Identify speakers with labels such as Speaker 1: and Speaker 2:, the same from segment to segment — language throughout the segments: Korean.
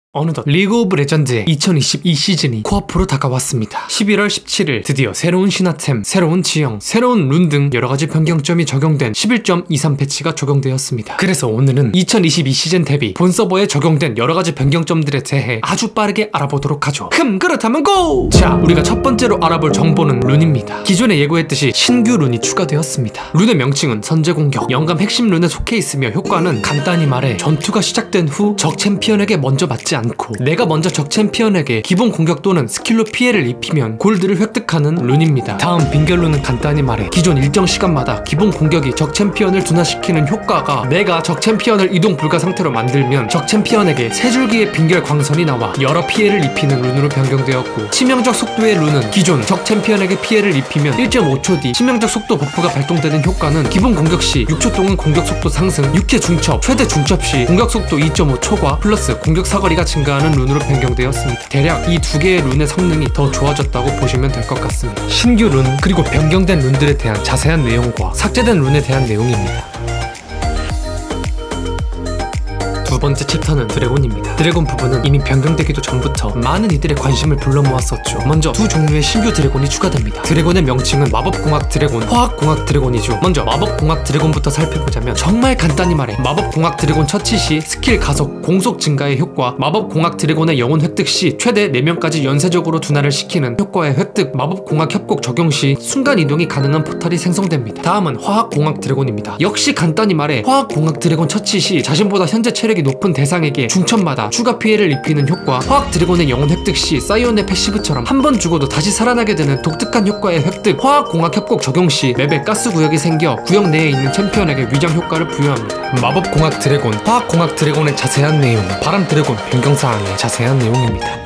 Speaker 1: 어느덧 리그 오브 레전드의 2022 시즌이 코앞으로 다가왔습니다. 11월 17일 드디어 새로운 신화템, 새로운 지형, 새로운 룬 등 여러가지 변경점이 적용된 11.23 패치가 적용되었습니다. 그래서 오늘은 2022 시즌 대비 본 서버에 적용된 여러가지 변경점들에 대해 아주 빠르게 알아보도록 하죠. 그렇다면 고! 자, 우리가 첫 번째로 알아볼 정보는 룬입니다. 기존에 예고했듯이 신규 룬이 추가되었습니다. 룬의 명칭은 선제공격, 영감 핵심 룬에 속해 있으며 효과는 간단히 말해 전투가 시작된 후 적 챔피언에게 먼저 맞지 않고 내가 먼저 적 챔피언에게 기본 공격 또는 스킬로 피해를 입히면 골드를 획득하는 룬입니다. 다음 빙결 룬은 간단히 말해 기존 일정 시간마다 기본 공격이 적 챔피언을 둔화시키는 효과가 내가 적 챔피언을 이동 불가 상태로 만들면 적 챔피언에게 세 줄기의 빙결 광선이 나와 여러 피해를 입히는 룬으로 변경되었고, 치명적 속도의 룬은 기존 적 챔피언에게 피해를 입히면 1.5초 뒤 치명적 속도 버프가 발동되는 효과는 기본 공격 시 6초 동안 공격 속도 상승, 6회 중첩, 최대 중첩 시 공격 속도 2.5초과 플러스 공격 사거리가 증가하는 룬으로 변경되었습니다. 대략 이 두 개의 룬의 성능이 더 좋아졌다고 보시면 될 것 같습니다. 신규 룬 그리고 변경된 룬들에 대한 자세한 내용과 삭제된 룬에 대한 내용입니다. 두 번째 챕터는 드래곤입니다. 드래곤 부분은 이미 변경되기도 전부터 많은 이들의 관심을 불러 모았었죠. 먼저 두 종류의 신규 드래곤이 추가됩니다. 드래곤의 명칭은 마법공학 드래곤, 화학공학 드래곤이죠. 먼저 마법공학 드래곤부터 살펴보자면 정말 간단히 말해 마법공학 드래곤 처치 시 스킬 가속, 공속 증가의 효과, 마법공학 드래곤의 영혼 획득 시 최대 4명까지 연쇄적으로 둔화를 시키는 효과의 획득, 마법공학 협곡 적용 시 순간이동이 가능한 포탈이 생성됩니다. 다음은 화학공학 드래곤입니다. 역시 간단히 말해 화학공학 드래곤 처치 시 자신보다 현재 체력이 높은 대상에게 중첩마다 추가 피해를 입히는 효과, 화학 드래곤의 영혼 획득 시 사이온의 패시브처럼 한 번 죽어도 다시 살아나게 되는 독특한 효과의 획득, 화학 공학 협곡 적용 시 맵에 가스 구역이 생겨 구역 내에 있는 챔피언에게 위장 효과를 부여합니다. 마법 공학 드래곤, 화학 공학 드래곤의 자세한 내용, 바람 드래곤 변경사항의 자세한 내용입니다.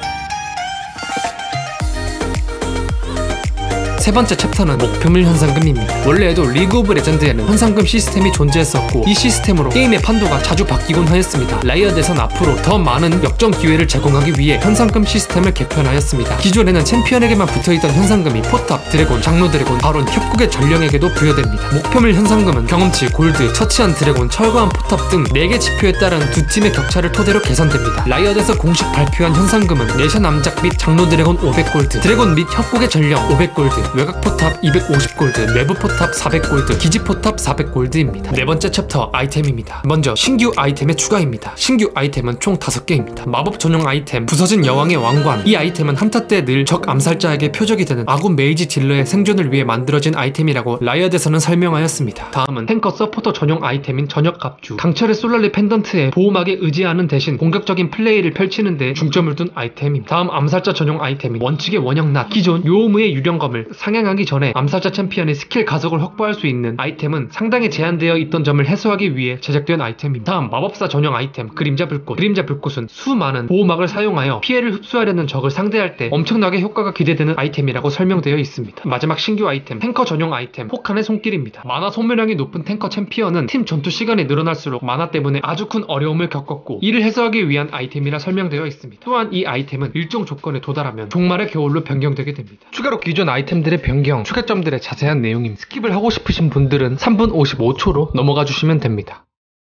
Speaker 1: 세 번째 챕터는 목표물 현상금입니다. 원래에도 리그 오브 레전드에는 현상금 시스템이 존재했었고 이 시스템으로 게임의 판도가 자주 바뀌곤 하였습니다. 라이엇에선 앞으로 더 많은 역전 기회를 제공하기 위해 현상금 시스템을 개편하였습니다. 기존에는 챔피언에게만 붙어있던 현상금이 포탑, 드래곤, 장로 드래곤, 바론, 협곡의 전령에게도 부여됩니다. 목표물 현상금은 경험치, 골드, 처치한 드래곤, 철거한 포탑 등 4개 지표에 따른 두 팀의 격차를 토대로 계산됩니다. 라이엇에서 공식 발표한 현상금은 내셔 남작 및 장로 드래곤 500골드, 드래곤 및 협곡의 전령 500골드, 외곽 포탑 250골드, 내부 포탑 400골드, 기지 포탑 400골드입니다. 네 번째 챕터 아이템입니다. 먼저 신규 아이템의 추가입니다. 신규 아이템은 총 5개입니다. 마법 전용 아이템 부서진 여왕의 왕관. 이 아이템은 한타 때 늘 적 암살자에게 표적이 되는 아군 메이지 딜러의 생존을 위해 만들어진 아이템이라고 라이엇에서는 설명하였습니다. 다음은 탱커 서포터 전용 아이템인 전역 갑주. 강철의 솔라리 펜던트에 보호막에 의지하는 대신 공격적인 플레이를 펼치는 데 중점을 둔 아이템입니다. 다음 암살자 전용 아이템인 원칙의 원형낫. 기존 요우무의 유령검을 상향하기 전에 암살자 챔피언의 스킬 가속을 확보할 수 있는 아이템은 상당히 제한되어 있던 점을 해소하기 위해 제작된 아이템입니다. 다음 마법사 전용 아이템 그림자 불꽃. 그림자 불꽃은 수많은 보호막을 사용하여 피해를 흡수하려는 적을 상대할 때 엄청나게 효과가 기대되는 아이템이라고 설명되어 있습니다. 마지막 신규 아이템 탱커 전용 아이템 혹한의 손길입니다. 만화 소모량이 높은 탱커 챔피언은 팀 전투 시간이 늘어날수록 만화 때문에 아주 큰 어려움을 겪었고 이를 해소하기 위한 아이템이라 설명되어 있습니다. 또한 이 아이템은 일정 조건에 도달하면 종말의 겨울로 변경되게 됩니다. 추가로 기존 아이템들의 변경, 추가점들의 자세한 내용임 스킵을 하고 싶으신 분들은 3분 55초로 넘어가 주시면 됩니다.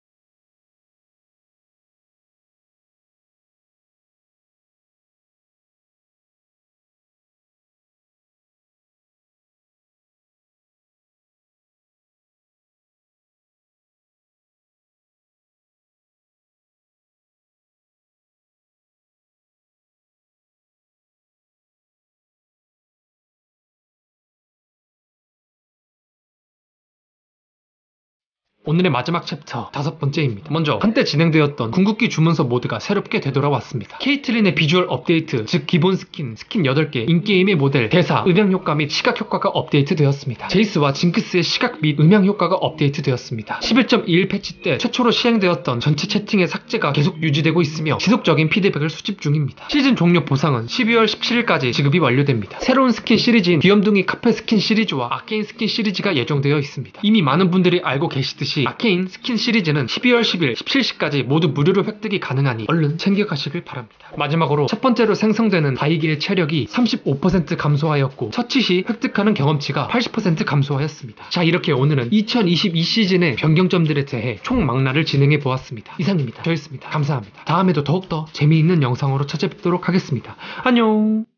Speaker 1: 오늘의 마지막 챕터 5번째입니다. 먼저 한때 진행되었던 궁극기 주문서 모드가 새롭게 되돌아왔습니다. 케이틀린의 비주얼 업데이트, 즉 기본 스킨 8개, 인게임의 모델, 대사, 음향 효과 및 시각 효과가 업데이트 되었습니다. 제이스와 징크스의 시각 및 음향 효과가 업데이트 되었습니다. 11.21 패치 때 최초로 시행되었던 전체 채팅의 삭제가 계속 유지되고 있으며 지속적인 피드백을 수집 중입니다. 시즌 종료 보상은 12월 17일까지 지급이 완료됩니다. 새로운 스킨 시리즈인 귀염둥이 카페 스킨 시리즈와 아케인 스킨 시리즈가 예정되어 있습니다. 이미 많은 분들이 알고 계시듯이 역시 아케인 스킨 시리즈는 12월 10일 17시까지 모두 무료로 획득이 가능하니 얼른 챙겨가시길 바랍니다. 마지막으로 첫 번째로 생성되는 바이게의 체력이 35% 감소하였고 처치 시 획득하는 경험치가 80% 감소하였습니다. 자, 이렇게 오늘은 2022 시즌의 변경점들에 대해 총망라를 진행해 보았습니다. 이상입니다. 저였습니다. 감사합니다. 다음에도 더욱더 재미있는 영상으로 찾아뵙도록 하겠습니다. 안녕.